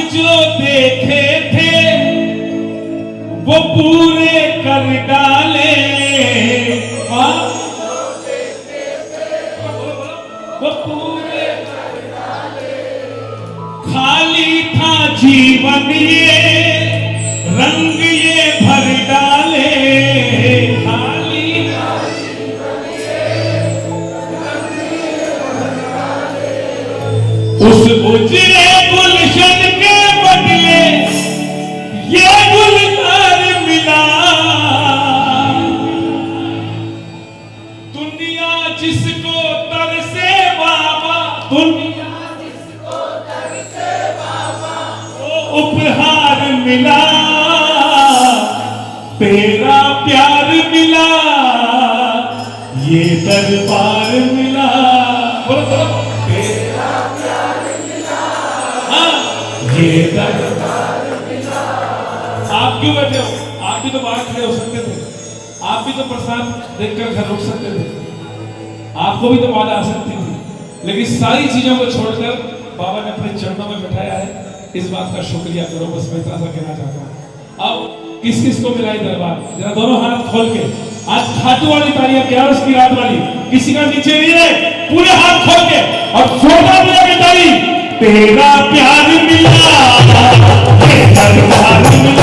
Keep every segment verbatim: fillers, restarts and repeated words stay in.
जो देखे थे वो पूरे कर डाले, वो पूरे कर डाले। खाली था जीवन ये रंग ये भर डाले, खाली था जीवन ये रंग ये भर डाले। उस उजले गुलशन के बदले ये गुलजार मिला, दुनिया जिसको तरसे बाबा, दुनिया जिसको तरसे बाबा, वो उपहार मिला, तेरा प्यार मिला, ये दरबार मिला। बोलो बोलो, तेरा प्यार मिला, हाँ ये दरबार मिला। आप क्यों बैठे हो? आप भी तो बाहर खड़े हो सकते थे, आप भी तो प्रसाद देखकर घर रुक सकते थे, आपको भी तो बाधा आ सकती थी, लेकिन सारी चीजों को छोड़कर बाबा ने अपने चरणों में बिठाया है। इस बात का शुक्रिया करो, बस मैं इतना सा कहना चाहता हूँ। अब किस किस को मिला ये दरबार? जरा दोनों हाथ खोल के, आज खाटू वाली तालियां, ग्यारह की रात वाली, किसी का नीचे नहीं है, पूरे हाथ खोल के और जोरदार मिला के ताली। तेरा प्यार मिला, ये दरबार मिला,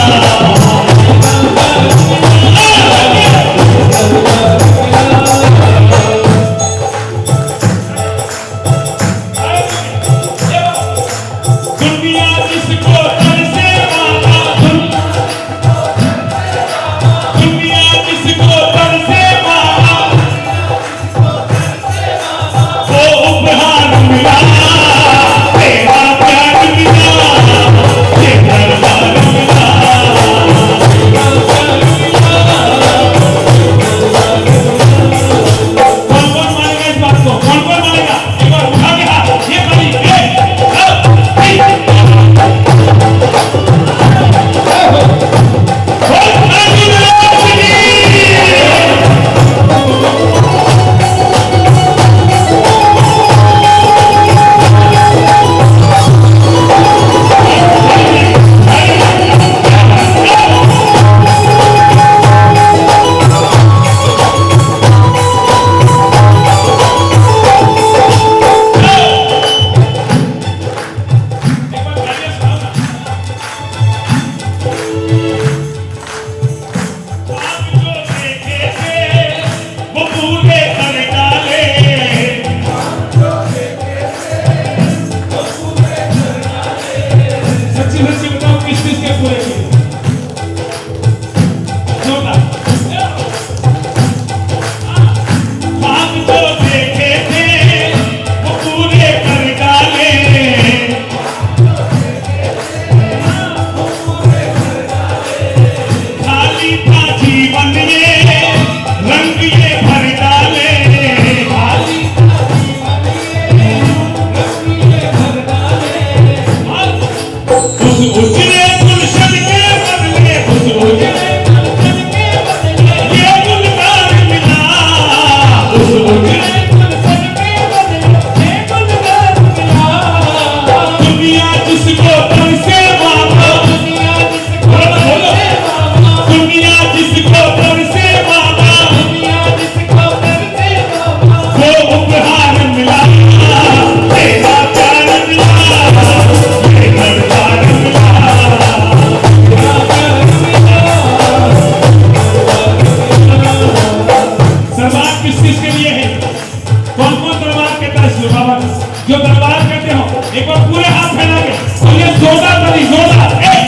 दुनिया जिसको तरसे बाबा, दुनिया जिसको तरसे बाबा, वो उपहार मिला, तेरा प्यार मिला, ये दरबार मिला। कौन कौन मानेगा इस बात को? कौन कौन मानेगा? एक बार उठा के हाथ, ये बड़ी जो दरबार कहते हो, एक बार पूरे हाथ फैला के और ये जोरदार ताली, जोरदार एक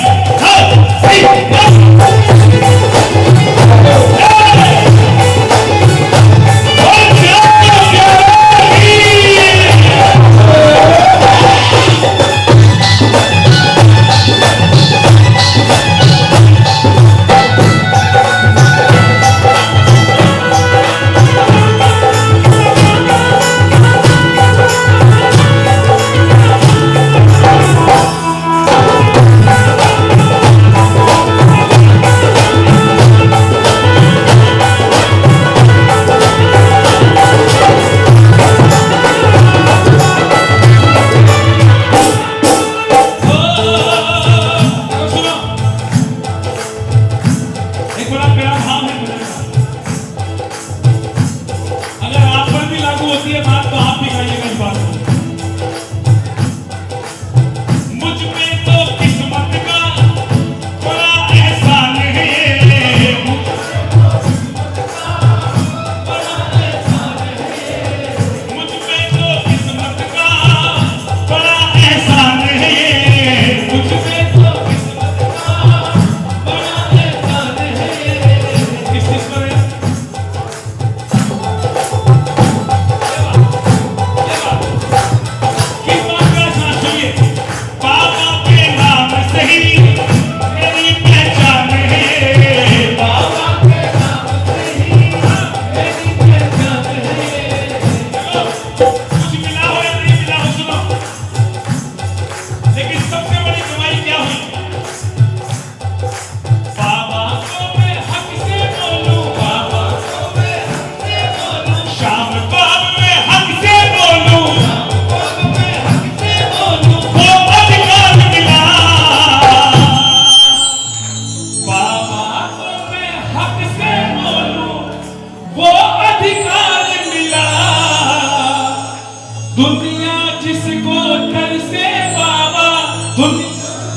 आप भी गाइएगा इस बात को। मुझ पे तो किस्मत का बड़ा एहसान है, मुझ पे तो किस्मत का बड़ा एहसान है, मुझ पे तो किस्मत का बड़ा एहसान है। किस चीज पर है? किस बात का एहसान चाहिए? बाबा के नाम से ही मेरी पहचान है, बाबा के नाम से ही मेरी पहचान है। कुछ मिला हो या नहीं मिला हो सुनो, लेकिन सबसे बड़ी कमाई क्या हुई? बाबा को मैं हक से बोलूं, बाबा को मैं हक से बोलूं, शाम बाब में हक से बोलूं, शाम बाब में हक से बोलूं, वो अधिकार मिला। बाबा को मैं हक से बोलूं, वो अधिकार मिला। दुनिया जिसको तरसे बाबा, दुनिया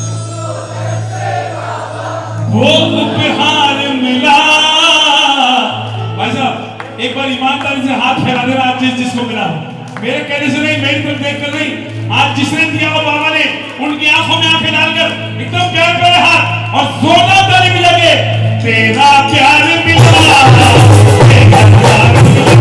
वो उपहार मिला। भाई साहब एक बार ईमानदारी से हाथ फैला देना आज जिस जिसको मिला, मेरे कहने से नहीं, मेरी तरफ देख कर नहीं, आज जिसने दिया वो बाबा ने उनकी आंखों में आंखें डालकर एकदम प्यार प्यारे हाथ और जोरदार ताली भी लगे। तेरा प्यार मिला, तेरा प्यार मिला,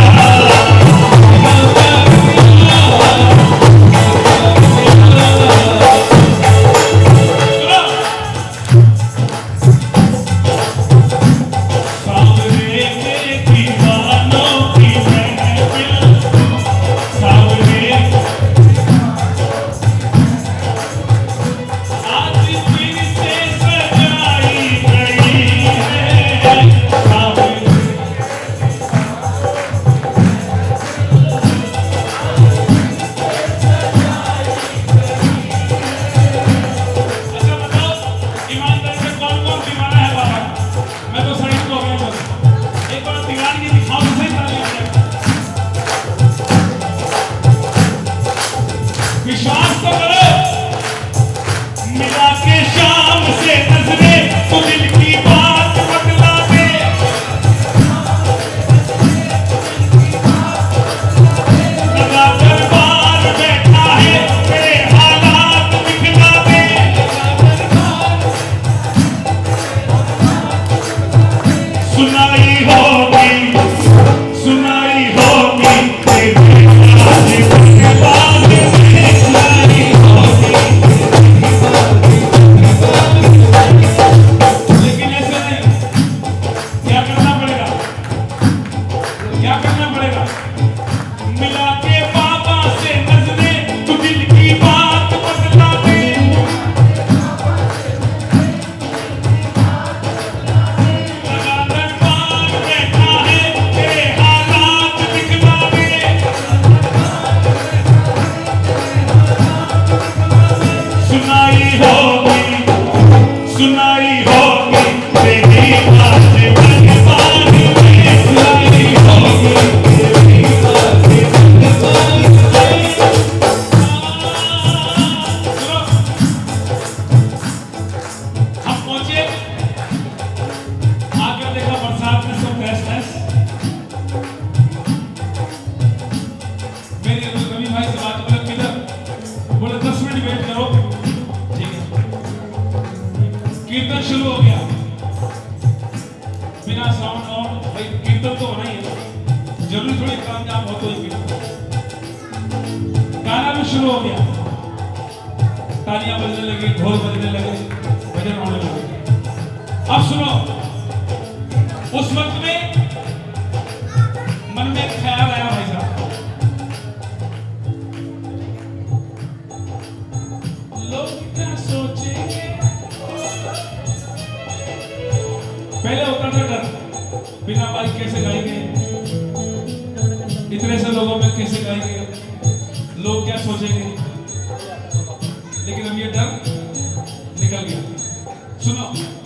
सावरे के दीवानों की महफिल, सावरे आज फिर से सजाई गई है, सावरे अच्छा बताओ ईमानदारी से कौन कौन दीवाना है बाबा? मैं तो सही को गया बस। एक बार दीवानगी दिखाओ तो सही ताली बजाओ। विश्वास तो करो, मिला के शाम से नजरें तो दिल की बात बतला दे, लगा दरबार बैठा है तेरे हालात दिखला दे, सुनाई होगी सुनाई होगी तेरी बात के बाद में, सुनाई होगी। लेकिन ऐसे नहीं, क्या करना पड़ेगा? क्या करना पड़ेगा? मिला के बाबा से नजरें तो दिल की बात बतला दे, लगा दरबार बैठा है तेरे हालात दिखला दे, सुनाई होगी सुनाई होगी तेरी बात के बाद में, सुनाई होगी तेरी बात के बाद में। सुनो, हम पहुंचे, आगे देखा बरसात में सब तहस नहस। मेरे रवि भाई से बात बोले किधर, बोले दस मिनट वेट करो, ठीक है। कीर्तन शुरू हो गया बिना साउंड और भाई कीर्तन तो होना ही है, जरूरी थोड़ी कामयाब हो तो ही कीर्तन। गाना भी शुरू हो गया, तालियां बजने लगी, ढोल बजने लगे, भजन होने लगे। अब सुनो, उस वक्त में मन में एक ख्याल आया भाई साहब, लोग क्या सोचेंगे। पहले होता था डर, बिना माइक कैसे गाएंगे, इतने से लोगों में कैसे गाएंगे, लोग क्या सोचेंगे। लेकिन अब ये डर निकल गया। सुनो,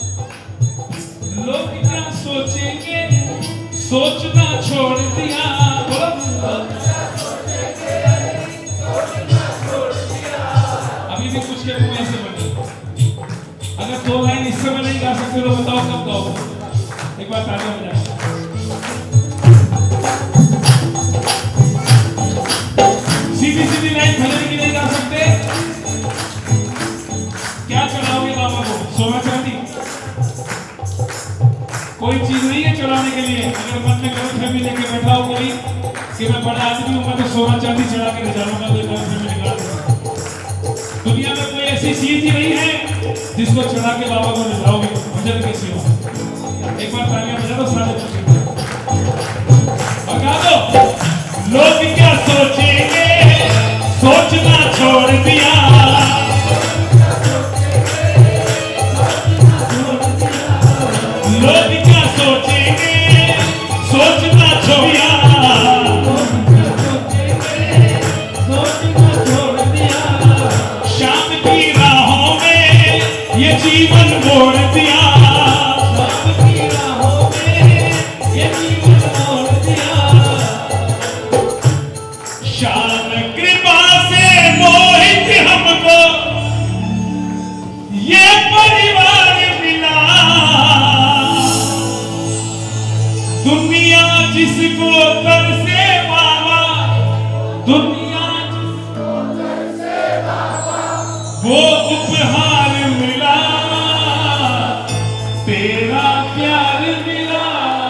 लोग क्या सोचेंगे सोचना छोड़ दिया, लोग क्या सोचेंगे के कुएं से बनी। अगर दो लाइन इस समय नहीं गा सकते तो बताओ कब गाओगे? एक बार तालियां बजाओ। सीधी सीधी लाइन भजन की नहीं गा सकते, क्या चढ़ाओगे बाबा को? सोना चांदी? कोई चीज नहीं है चढ़ाने के लिए। अगर मन में गलत फहमी लेके बैठा हो कोई कि मैं बड़ा आदमी हूं, मैं तो सोना चांदी चढ़ा के ले जाऊंगा, तो गलत फहमी निकाल दूंगा। दुनिया में कोई ऐसी चीज ही नहीं है जिसको चढ़ा के बाबा को ले जाओगे भजन के सिवा। एक बार तालियां बजा दो सारे बच्चे, बता दो। लोग क्या सोचेंगे सोचना छोड़ दिया, लोग क्या सोचेंगे सोचना छोड़ दिया, शाम की राहों में ये जीवन मोड़ दिया, शाम की राहों में ये जीवन मोड़ दिया। शाम कृपा से मोहित हमको ये परिवार मिला, दुनिया जिसको तरसे बाबा, दुनिया जिसको तरसे बाबा, वो उपहार मिला, तेरा प्यार मिला,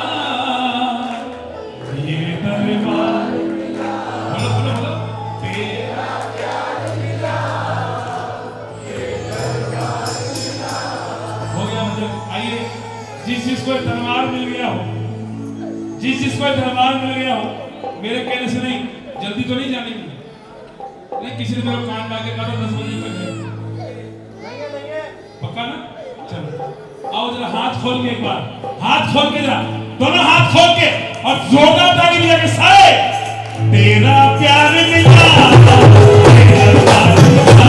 ये दरबार मिला। बोलो बोलो बोलो, तेरा प्यार मिला, ये दरबार मिला। हो गया मतलब। आइए, जिस जिसको दरबार मिल गया हो, जिस जिसको दरबार मिल गया हो, मेरे कहने से नहीं, जल्दी तो नहीं जाने की नहीं। किसी ने मेरा कान ला के कहा दस बजे तक है, पक्का ना? चलो आओ जरा हाथ खोल के, एक बार हाथ खोल के, जरा दोनों हाथ खोल के और जोरदार ताली बजा के सारे, तेरा प्यार मिला, तेरा प्यार मिला,